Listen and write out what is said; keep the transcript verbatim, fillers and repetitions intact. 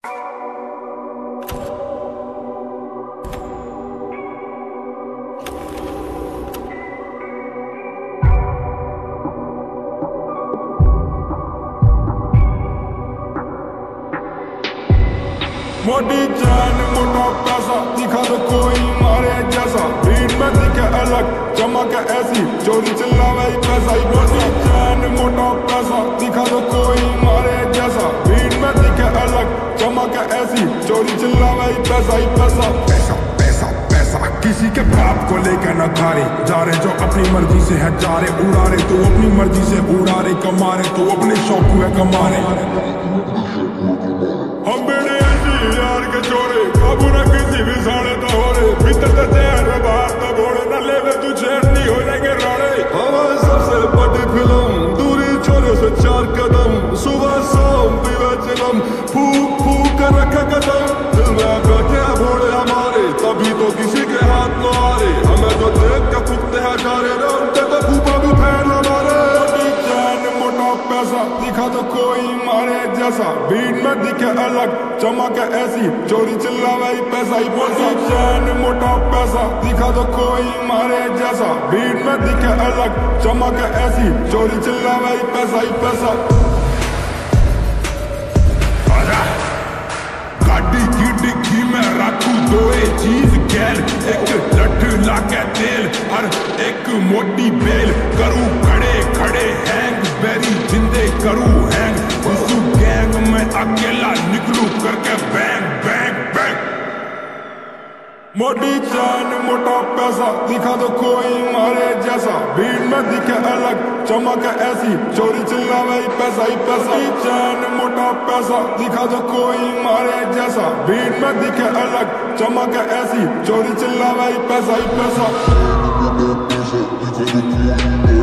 मोटी चैन मोटा पैसा दिखा तो कोई मारे जैसा, भीड़ में दिखे अलग चमक ऐसी, चोरी चिल्लावे पैसा ही। मोटी चैन मोटा पैसा दिखा तो कोई मारे जैसा, भीड़ में दिखे अलग चमक ऐसी, चोरी चिल्लावे पैसा ही पैसा। पैसा पैसा पैसा किसी के बाप को लेकर न खारे जा रहे, जो अपनी मर्जी से है जा रहे, उड़ा रहे तो अपनी मर्जी से उड़ा रहे, कमा रहे तो अपने शौक हुए कमा रहे। हम बेड़े यार के चोरे काबू न किसी भी साड़े तो हो रे, भीतर तो चैन बाहर तो भोड़े, न लेवे तू चैन नहीं हो जाएंगे राड़े। हमारी सबसे बड़ी फिल्म दूरी छोरे से चार कदम, सुबह शाम पीवे चिलम, फूक फूक कर रखे कदम, दिल में बैठे हैं भोड़े हमारे, तभी तो किसी के हाथ न आ रहे, हमें जो देख के फूकते हैं जा रहे, उनके तो फूफा भी फैन हमारे। मोटा पैसा दिखा तो कोई मारे जैसा, भीड़ में दिखे अलग चमक ऐसी, चोरी चिल्लावे पैसा ही। मोटी चैन मोटा पैसा दिखा तो कोई मारे जैसा, भीड़ में दिखे अलग चमक ऐसी, चोरी चिल्लावे पैसा ही पैसा। गाड़ी की डिक्की में रखू दो चीज गैल, एक लठ लाके तेल और एक मोटी बेल, करूँ खड़े खड़े हैंग बेरी जिंदे करूँ हैंग, उस गैंग में अकेला निकलूं करके बैंग बैंग बैंग। मोटी चैन मोटा पैसा दिखा तो कोई मारे जैसा, भीड़ में दिखे अलग चमक ऐसी, चोरी चिल्लावे पैसा ही पैसा। चैन मोटा पैसा दिखा तो कोई मारे जैसा, भीड़ में दिखे अलग चमक ऐसी, चोरी चिल्लावे पैसा ही पैसा।